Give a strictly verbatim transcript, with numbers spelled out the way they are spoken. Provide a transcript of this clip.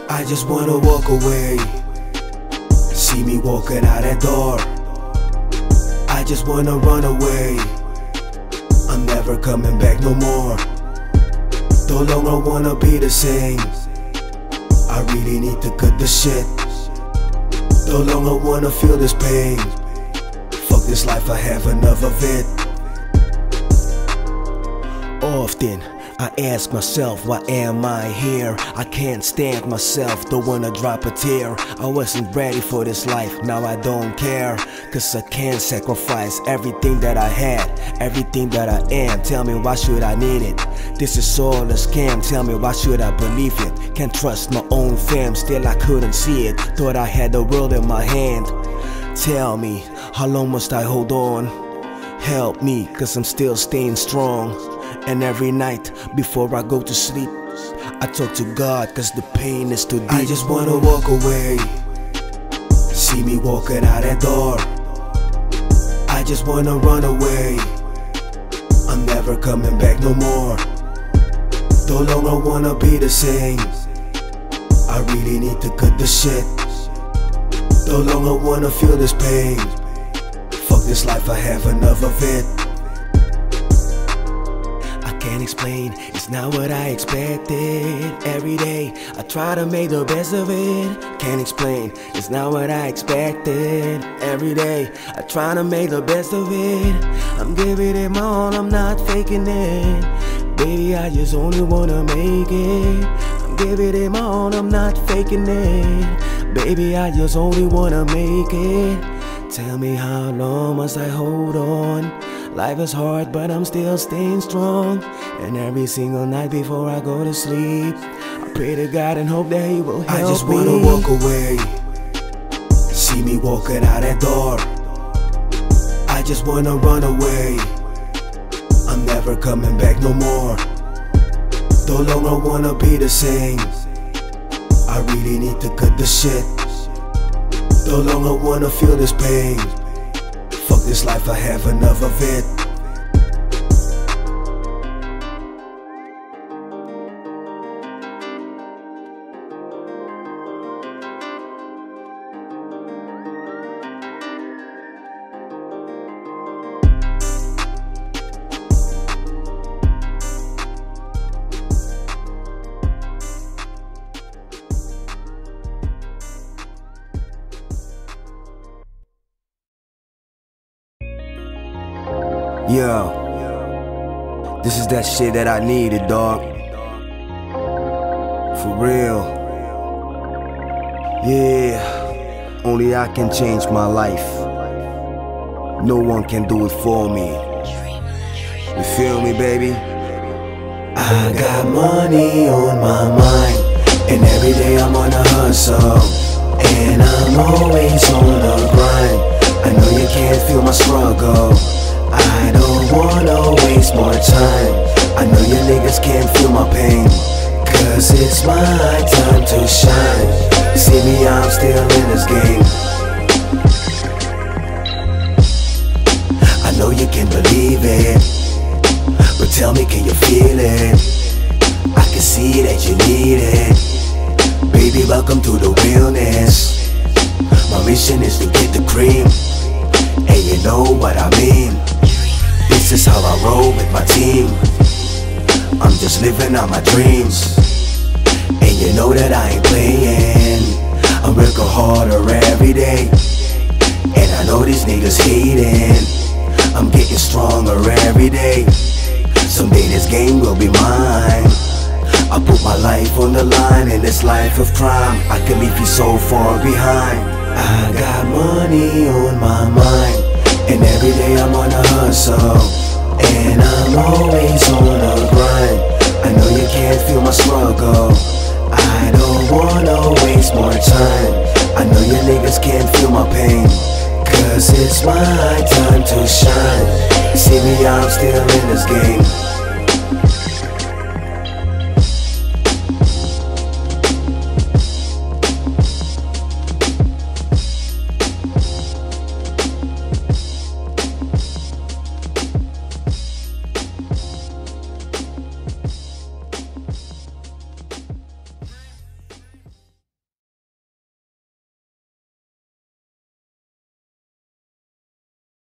I just wanna walk away. See me walking out that door. I just wanna run away. I'm never coming back no more. No longer wanna be the same. I really need to cut the shit. No longer wanna feel this pain. Fuck this life, I have enough of it. Often I ask myself, why am I here? I can't stand myself, don't wanna drop a tear. I wasn't ready for this life, now I don't care. Cause I can't sacrifice everything that I had, everything that I am. Tell me, why should I need it? This is all a scam, tell me, why should I believe it? Can't trust my own fam, still I couldn't see it. Thought I had the world in my hand. Tell me, how long must I hold on? Help me, cause I'm still staying strong. And every night, before I go to sleep, I talk to God, cause the pain is too deep. I just wanna walk away. See me walking out that door. I just wanna run away. I'm never coming back no more. No longer wanna be the same. I really need to cut the shit. No longer wanna feel this pain. Fuck this life, I have enough of it. Can't explain, it's not what I expected. Every day I try to make the best of it. Can't explain, it's not what I expected. Every day I try to make the best of it. I'm giving it my all, I'm not faking it. Baby, I just only wanna make it. I'm giving it my all, I'm not faking it. Baby, I just only wanna make it. Tell me, how long must I hold on? Life is hard, but I'm still staying strong. And every single night before I go to sleep, I pray to God and hope that He will help me. I just wanna me. walk away. See me walking out that door. I just wanna run away. I'm never coming back no more. No longer wanna be the same. I really need to cut the shit. No longer wanna feel this pain. Fuck this life, I have enough of it. Yo, this is that shit that I needed, dog. For real. Yeah, only I can change my life. No one can do it for me. You feel me, baby? I got money on my mind, and every day I'm on a hustle, and I'm always on the grind. I know you can't feel my struggle. I don't wanna waste more time. I know you niggas can't feel my pain, cause it's my time to shine. See me, I'm still in this game. I know you can believe it, but tell me, can you feel it? I can see that you need it. Baby, welcome to the realness. My mission is to get the cream, and you know what I mean. This is how I roll with my team. I'm just living out my dreams, and you know that I ain't playing. I'm working harder every day, and I know these niggas hating. I'm getting stronger every day. Someday this game will be mine. I put my life on the line in this life of crime. I can leave you so far behind. I got money on my mind, and every day I'm on a hustle, and I'm always on a grind. I know you can't feel my struggle. I don't wanna waste more time. I know you niggas can't feel my pain, cause it's my time to shine. See me, I'm still in this game.